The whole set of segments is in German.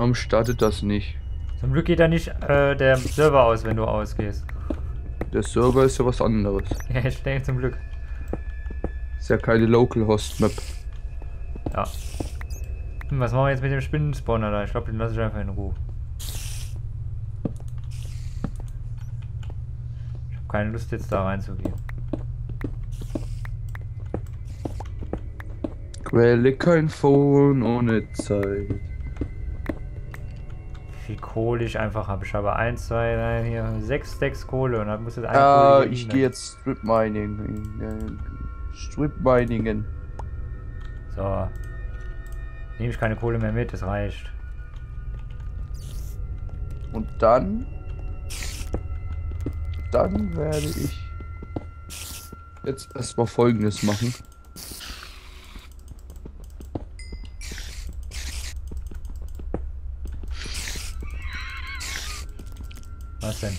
Warum startet das nicht? Zum Glück geht da nicht der Server aus, wenn du ausgehst. Der Server ist ja was anderes. Ja, ich denke zum Glück. Ist ja keine Localhost-Map. Ja. Was machen wir jetzt mit dem Spinnenspawner da? Ich glaube, den lasse ich einfach in Ruhe. Ich habe keine Lust jetzt da reinzugehen. Quelle kein Phone ohne Zeit. Wie viel Kohle ich einfach habe. Ich habe 1, 2, 3, hier 6 Stacks Kohle und dann muss jetzt eine Kohle Ich gehe jetzt Strip Mining. Strip Miningen. So. Nehme ich keine Kohle mehr mit, das reicht. Und dann werde ich jetzt erstmal Folgendes machen. Was denn?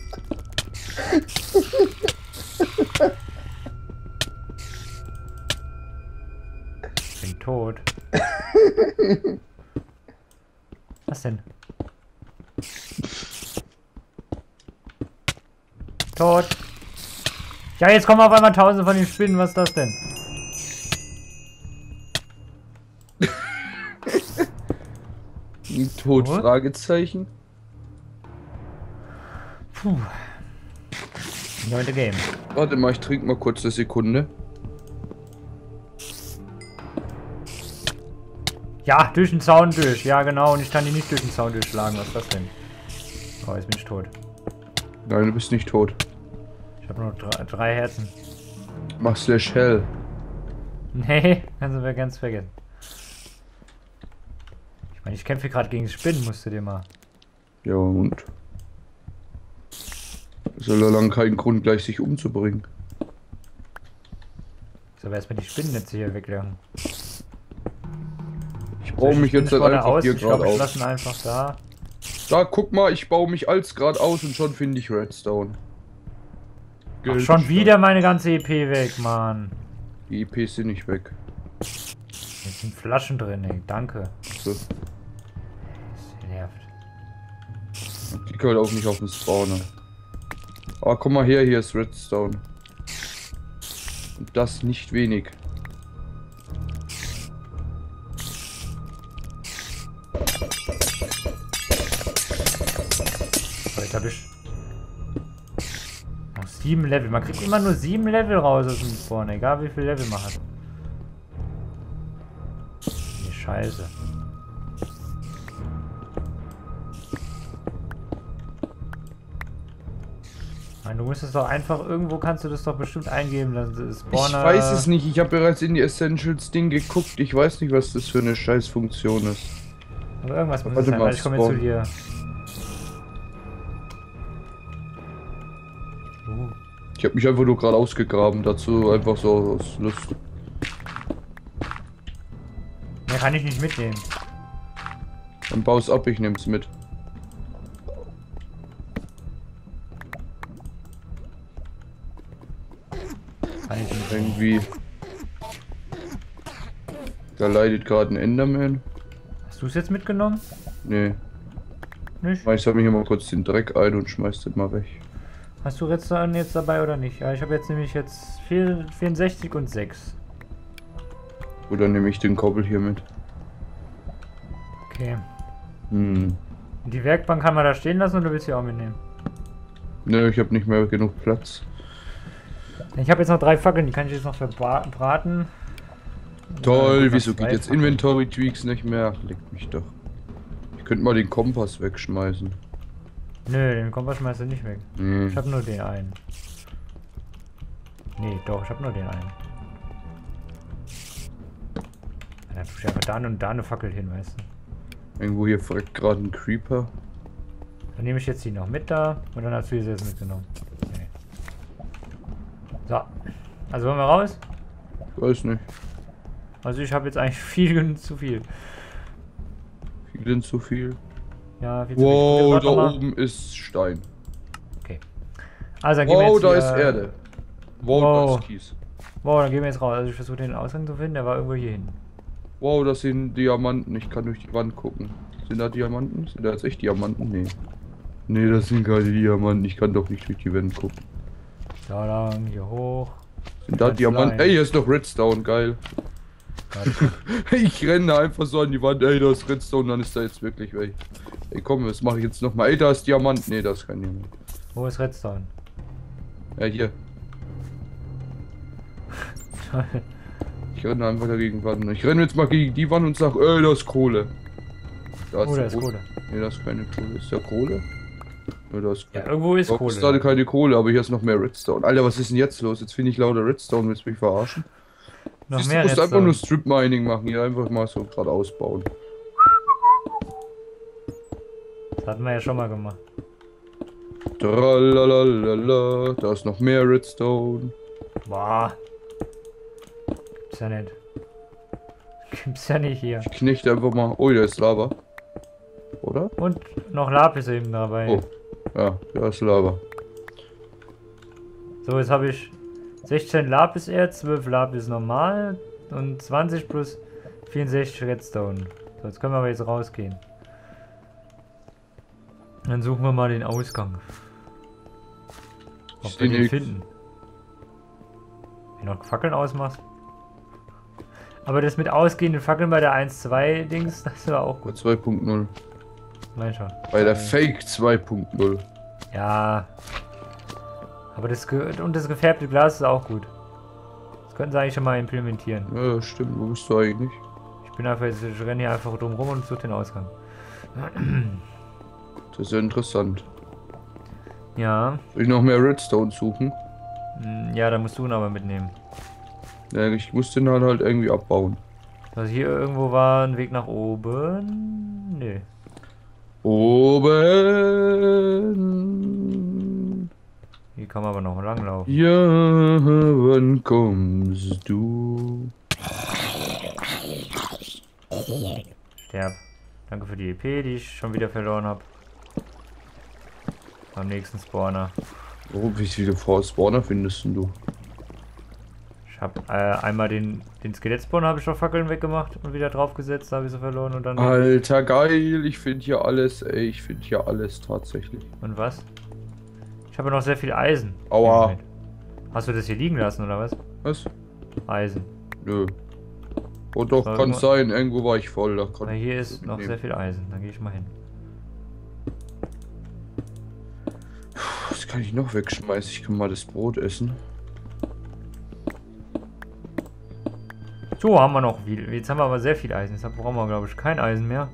Ich bin tot. Was denn? Tot. Ja, jetzt kommen auf einmal tausende von den Spinnen. Was ist das denn? Tot? What? Fragezeichen. Puh. Neunte Game. Warte mal, ich trinke mal kurz eine Sekunde. Ja, durch den Zaun durch. Ja, genau. Und ich kann die nicht durch den Zaun durchschlagen. Was ist das denn? Oh, jetzt bin ich tot. Nein, du bist nicht tot. Ich habe nur drei Herzen. Mach Slash Hell. Nee, kannst du mir ganz vergessen. Ich meine, ich kämpfe gerade gegen Spinnen, musst du dir mal. Ja, und? Soll er lang keinen Grund, gleich sich umzubringen. Ich soll erstmal die Spinnennetze hier weglernen. Ich baue mich jetzt halt einfach hier Ich glaube, gerade ich aus. lasse ihn einfach da. Da, guck mal, ich baue mich als gerade aus und schon finde ich Redstone. Ach, schon wieder meine ganze EP weg, Mann. Die EPs sind nicht weg. Jetzt sind Flaschen drin, ey. Danke. So. Das nervt. Klick halt auch nicht auf den Spawner. Ah, komm mal her, hier ist Redstone. Und das nicht wenig. So, jetzt habe ich noch 7 Level. Man kriegt immer nur 7 Level raus aus dem Spawn, egal wie viel Level man hat. Die Scheiße. Du musst es doch einfach, irgendwo kannst du das doch bestimmt eingeben, dass das Spawner... Ich weiß es nicht, ich habe bereits in die Essentials Ding geguckt. Ich weiß nicht, was das für eine Scheißfunktion ist. Aber irgendwas muss es Warte sein, mal, weil ich komme jetzt zu Spawn. dir. Ich habe mich einfach nur gerade ausgegraben, dazu einfach so aus Lust. Mehr kann ich nicht mitnehmen. Dann bau's ab, ich nehm's mit. Kann ich nicht. Irgendwie. Da leidet gerade ein Enderman. Hast du es jetzt mitgenommen? Nee. Nicht? Ich sammle hier mal kurz den Dreck ein und schmeiß den mal weg. Hast du Redstone jetzt dabei oder nicht? Ja, ich habe jetzt nämlich jetzt 64 und 6. Oder nehme ich den Koppel hier mit. Okay. Hm. Die Werkbank kann man da stehen lassen oder willst du die auch mitnehmen? Ne, ich habe nicht mehr genug Platz. Ich habe jetzt noch 3 Fackeln, die kann ich jetzt noch verbraten. Toll, Ja, wieso noch geht 2 jetzt Fackeln. Inventory Tweaks nicht mehr? Leckt mich doch. Ich könnte mal den Kompass wegschmeißen. Nö, den Kompass schmeißt du nicht weg. Hm. Ich habe nur den einen. Nee, doch, ich habe nur den einen. Dann tue ich einfach da und da eine Fackel hin, weißt du. Irgendwo hier verreckt gerade ein Creeper. Dann nehme ich jetzt die noch mit da und dann hast du sie jetzt mitgenommen. Nee. So. Also wollen wir raus? Weiß nicht. Also ich habe jetzt eigentlich viel zu viel. Viel denn zu viel? Ja, viel zu Wow, viel. da Warte mal. oben ist Stein. Okay. Also dann gehen wir Wow, jetzt da hier, ist Erde. Wow, da Wow. ist Kies. Wow, dann gehen wir jetzt raus. Also ich versuche den Ausgang zu finden, der war irgendwo hier hin. Wow, das sind Diamanten. Ich kann durch die Wand gucken. Sind da Diamanten? Sind da jetzt echt Diamanten? Nee. Nee, das sind keine Diamanten. Ich kann doch nicht durch die Wände gucken. Da lang, hier hoch. Sind da Diamanten? Ey, hier ist noch Redstone, geil. Ich renne einfach so an die Wand. Ey, da ist Redstone, dann ist da jetzt wirklich weg. Ey, komm, was mache ich jetzt nochmal? Ey, da ist Diamant. Nee, da ist kein Diamant. Wo ist Redstone? Ja, hier. Ich renne einfach dagegen Wand. Ich renne jetzt mal gegen die Wand und sag, ey, da ist Kohle. Da Oh, da ist Kohle. Nee, da ist keine Kohle. Ist da Kohle? Ja, da ist Ja, irgendwo ist Kohle. Ist gerade keine Kohle, aber hier ist noch mehr Redstone. Alter, was ist denn jetzt los? Jetzt finde ich lauter Redstone, willst du mich verarschen? Noch Siehst, mehr du musst einfach Redstone. nur Strip Mining machen, hier einfach mal so gerade ausbauen. Das hatten wir ja schon mal gemacht. Tralalala, da ist noch mehr Redstone. Boah. Gibt's ja nicht. Gibt's ja nicht hier. Ich knechte einfach mal. Oh, da ist Lava. Oder? Und noch Lapis eben dabei. Oh. Ja, da ist Lava. So, jetzt habe ich 16 Lapiserz, 12 Lapis normal und 20 plus 64 Redstone. So, jetzt können wir aber jetzt rausgehen. Dann suchen wir mal den Ausgang. Ob wir den finden. Wenn du noch Fackeln ausmachst. Aber das mit ausgehenden Fackeln bei der 1.2 Dings, das war auch Bei gut. 2.0. Mein schon. Bei der Fake 2.0. Ja. Aber das gefärbte Glas ist auch gut. Das könnten sie eigentlich schon mal implementieren. Ja, stimmt. Wo bist du eigentlich? Ich bin einfach jetzt, ich renne hier einfach drum rum und suche den Ausgang. Das ist ja interessant. Ja. Soll ich noch mehr Redstone suchen? Ja, da musst du ihn aber mitnehmen. Ja, ich muss den halt irgendwie abbauen. Also hier irgendwo war ein Weg nach oben. Nee. Oben. Hier kann man aber noch lang laufen. Ja, wann kommst du? Sterb. Danke für die EP, die ich schon wieder verloren habe. Beim nächsten Spawner. Oh, wie viele Spawner findest denn du? Ich habe einmal den Skelettspawner habe ich noch Fackeln weggemacht und wieder draufgesetzt, da habe ich sie verloren und dann... Alter, geil, ich finde hier alles, ey, ich finde hier alles tatsächlich. Und was? Ich habe noch sehr viel Eisen. Aua. Hast du das hier liegen lassen oder was? Was? Eisen. Nö. Oh doch, Soll kann man- sein, irgendwo war ich voll, da kann Na, ich hier das ist noch mitnehmen. sehr viel Eisen, dann gehe ich mal hin. Was kann ich noch wegschmeißen? Ich kann mal das Brot essen. So, haben wir noch viel. Jetzt haben wir aber sehr viel Eisen. Deshalb brauchen wir, glaube ich, kein Eisen mehr.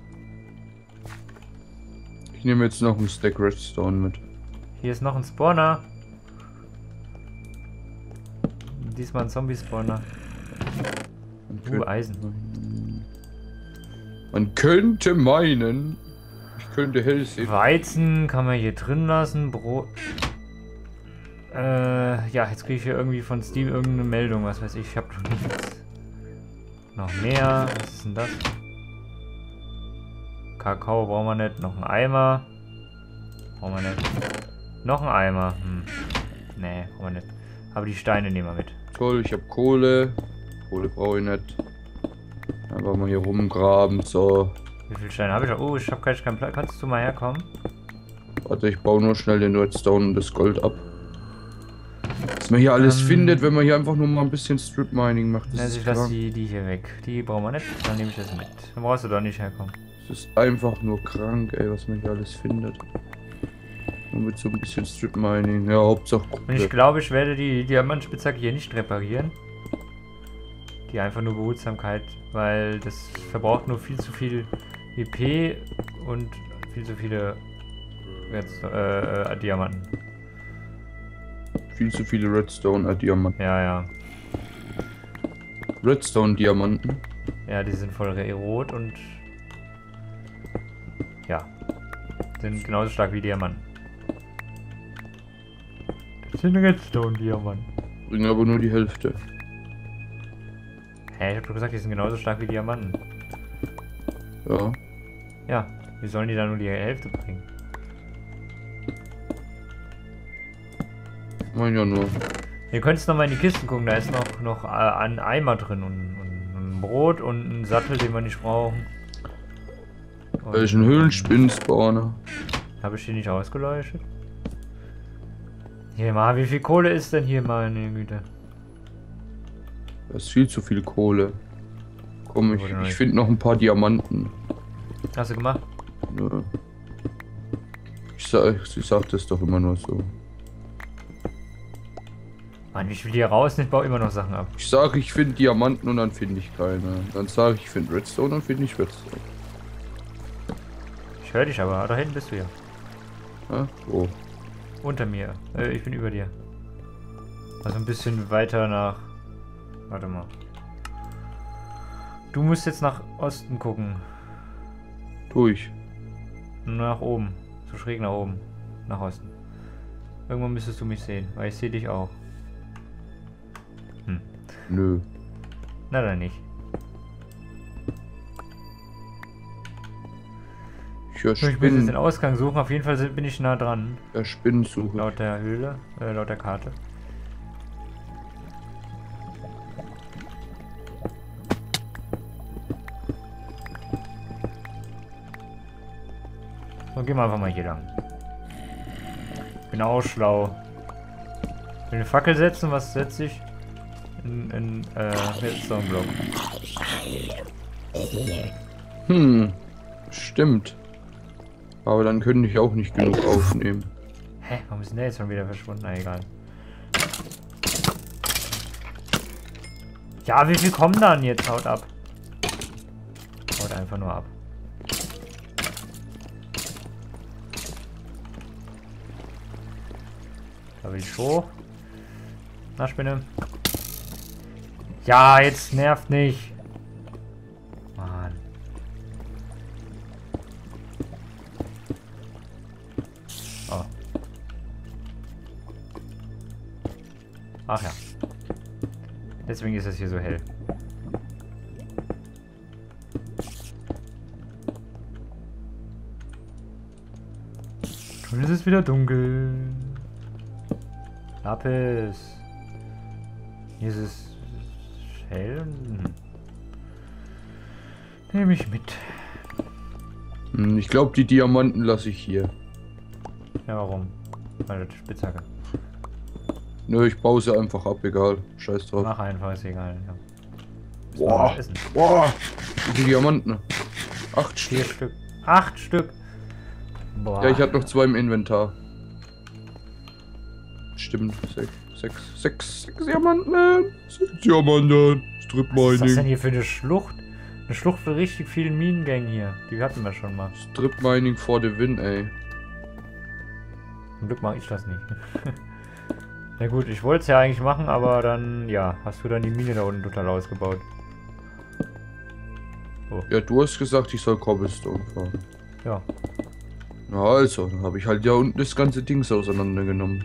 Ich nehme jetzt noch einen Stack Redstone mit. Hier ist noch ein Spawner. Diesmal ein Zombie-Spawner. Eisen. Man könnte meinen, ich könnte hell sehen. Weizen kann man hier drin lassen. Brot. Ja, jetzt kriege ich hier irgendwie von Steam irgendeine Meldung. Was weiß ich. Ich habe nichts. Noch mehr. Was ist denn das? Kakao brauchen wir nicht. Noch ein Eimer. Brauchen wir nicht. Noch ein Eimer. Nee, brauchen wir nicht. Aber die Steine nehmen wir mit. Toll, ich habe Kohle. Kohle brauche ich nicht. Einfach mal hier rumgraben, so. Wie viele Steine habe ich? Oh, ich habe keinen Platz. Kannst du mal herkommen? Warte, ich baue nur schnell den Redstone und das Gold ab. Was man hier alles findet, wenn man hier einfach nur mal ein bisschen Strip Mining macht. Das Also ist ich lasse krank. die hier weg. Die brauchen wir nicht. Dann nehme ich das mit. Dann brauchst du doch nicht herkommen. Das ist einfach nur krank, ey, was man hier alles findet. Und mit so ein bisschen Strip Mining. Ja, Hauptsache Und ich Kohle. glaube, ich werde die Diamantspitzhacke hier nicht reparieren. Die einfach nur Behutsamkeit, weil das verbraucht nur viel zu viel EP und viel zu viele Diamanten. Viel zu viele Redstone-Diamanten. Ja, ja. Redstone-Diamanten. Ja, die sind voll rot und ja, sind genauso stark wie Diamanten. Das sind Redstone-Diamanten. Bringen aber nur die Hälfte. Hä, ich hab doch gesagt, die sind genauso stark wie Diamanten. Ja. Ja, wie sollen die da nur die Hälfte bringen? Mein ja nur. Ihr könnt noch mal in die Kisten gucken, da ist noch ein Eimer drin und ein Brot und einen Sattel, den wir nicht brauchen. Welchen Höhlenspinnen-Spawner? Habe ich die nicht ausgeleuchtet? Hier mal, wie viel Kohle ist denn hier, meine Güte? Das ist viel zu viel Kohle. Komm, ich finde noch ein paar Diamanten. Hast du gemacht? Nö. Sie sagt das doch immer nur so. Mann, ich will hier raus, ich baue immer noch Sachen ab. Ich sage, ich finde Diamanten und dann finde ich keine. Dann sage ich finde Redstone und finde ich Redstone. Ich höre dich aber, da hinten bist du ja. Ja? Wo? Unter mir. Ich bin über dir. Also ein bisschen weiter nach... Warte mal. Du musst jetzt nach Osten gucken. Durch. Nach oben. So schräg nach oben. Nach Osten. Irgendwann müsstest du mich sehen, weil ich sehe dich auch. Hm. Nö. Na dann nicht. Ich höre Ich muss jetzt Spinnen. den Ausgang suchen, auf jeden Fall bin ich nah dran. Ja, Spinnensuche. Laut der Höhle, laut der Karte. So, gehen wir einfach mal hier lang. Bin auch schlau. Will eine Fackel setzen, was setze ich? In Redstone-Block. Stimmt. Aber dann könnte ich auch nicht genug aufnehmen. Hä? Warum ist denn der jetzt schon wieder verschwunden? Na egal. Ja, wie viel kommen dann jetzt? Haut ab. Haut einfach nur ab. Da will ich hoch. Na, Spinne. Ja, jetzt nervt nicht. Mann. Oh. Ach ja. Deswegen ist es hier so hell. Schon ist es wieder dunkel. Lapis. Hier ist es hell. Nehme ich mit. Ich glaube, die Diamanten lasse ich hier. Ja, warum? Meine Spitzhacke. Nö, ich baue sie einfach ab, egal. Scheiß drauf. Mach einfach, ist egal. Ja. Boah, boah, wie viele Diamanten? 8 4 Stück. Stück. 8 Stück. Boah. Ja, ich hatte noch 2 im Inventar. Stimmt, 6 Diamanten. 6 Diamanten. Strip Was ist das denn Mining. hier für eine Schlucht? Eine Schlucht mit richtig vielen Minengängen hier. Die hatten wir schon mal. Strip Mining for the win, ey. Zum Glück mache ich das nicht. Na gut, ich wollte es ja eigentlich machen, aber dann, ja, hast du dann die Mine da unten total ausgebaut. Oh. Ja, du hast gesagt, ich soll Cobblestone fahren. Ja. Na also, dann habe ich halt ja unten das ganze Ding auseinandergenommen.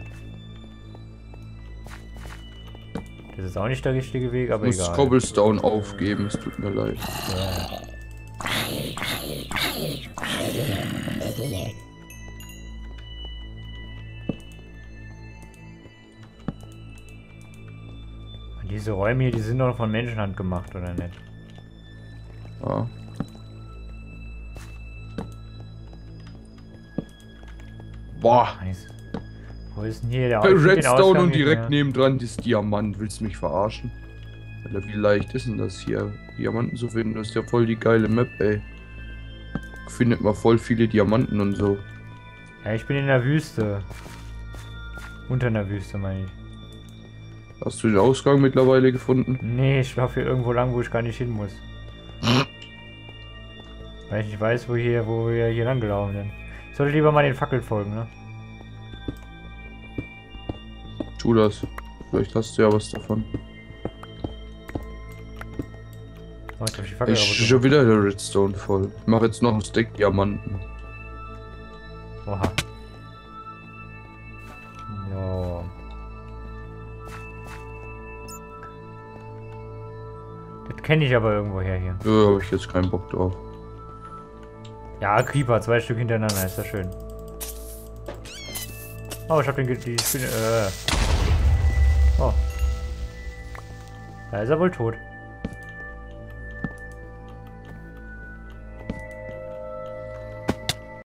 Das ist auch nicht der richtige Weg, aber Ich muss egal. Cobblestone aufgeben, es tut mir leid. Ja. Diese Räume hier, die sind doch von Menschenhand gemacht, oder nicht? Ja. Boah. Nice. Wo ist denn hier der Ausgang? Redstone und direkt nebendran das Diamant. Willst du mich verarschen? Alter, wie leicht ist denn das hier? Diamanten zu finden, das ist ja voll die geile Map, ey. Findet man voll viele Diamanten und so. Ja, ich bin in der Wüste. Unter der Wüste, meine ich. Hast du den Ausgang mittlerweile gefunden? Nee, ich laufe hier irgendwo lang, wo ich gar nicht hin muss. Weil ich nicht weiß, wo wir hier lang gelaufen sind. Ich sollte lieber mal den Fackeln folgen, ne? Tu das. Vielleicht hast du ja was davon. Oh, jetzt hab ich die Fackel Ich kaputt schon wieder der Redstone voll. Ich mache jetzt noch ein Stack Diamanten. gemacht. Oha. Ja. Das kenne ich aber irgendwo her hier. Ja, habe ich jetzt keinen Bock drauf. Ja, Creeper, 2 Stück hintereinander, ist das schön. Oh, ich hab die Spinne, Oh. Da ist er wohl tot.